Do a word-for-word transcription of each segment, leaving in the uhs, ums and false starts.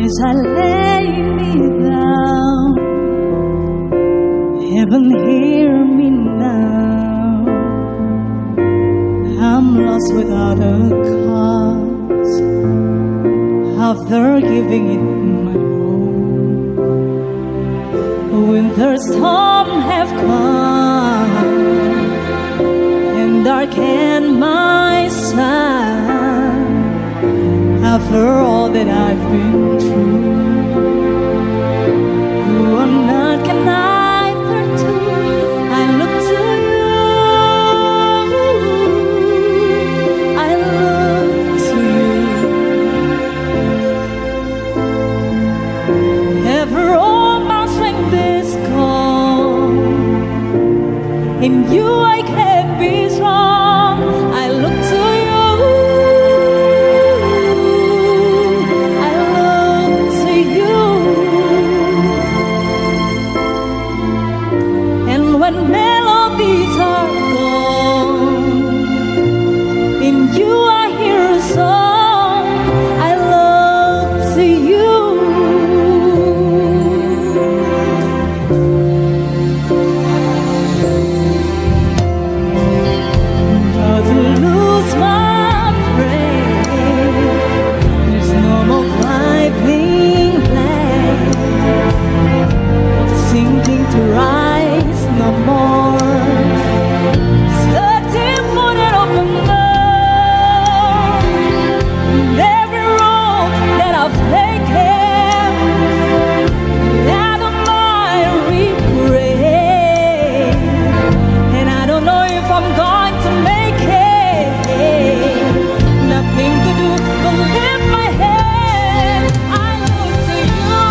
as I lay me down. Heaven, hear me now. I'm lost without a cause, after giving it my all. Winter storm have come and darkened my sun. After all that I've been through, who or not can I turn to? I look to you, I look to you. Ever all my strength is gone, in you I can be strong. I look to you. When melodies are gone, in you I hear a song. I look to you. Not to lose my praise, there's no more flying land, sinking to rise no more, searching for that open door. And every road that I've taken, out of my regret, and I don't know if I'm going to make it. Nothing to do but lift my head. I look to you.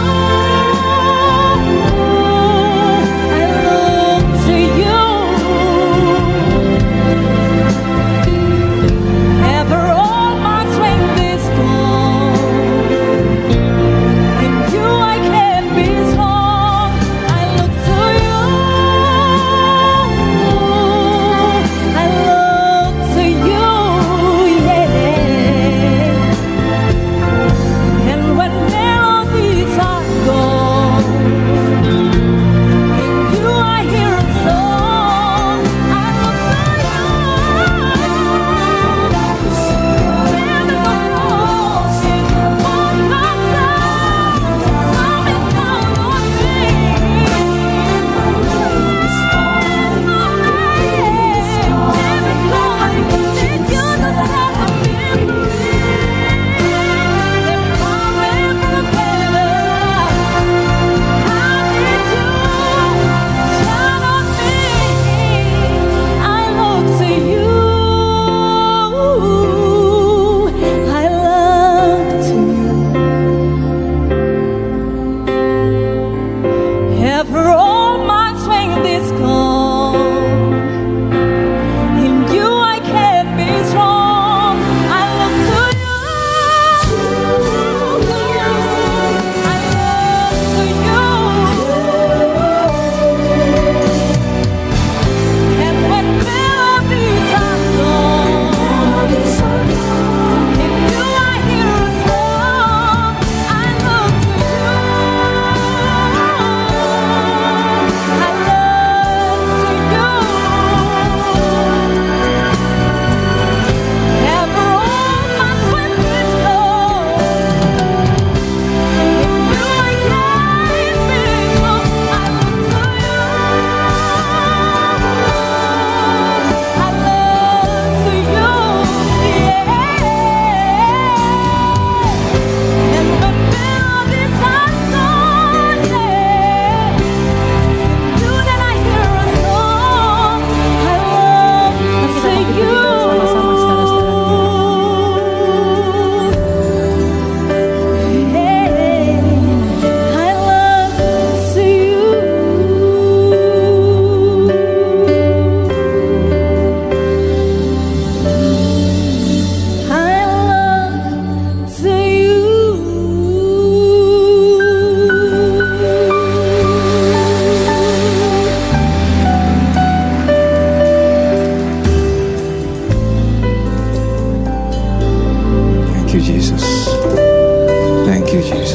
Thank you, Jesus. Thank you, Jesus.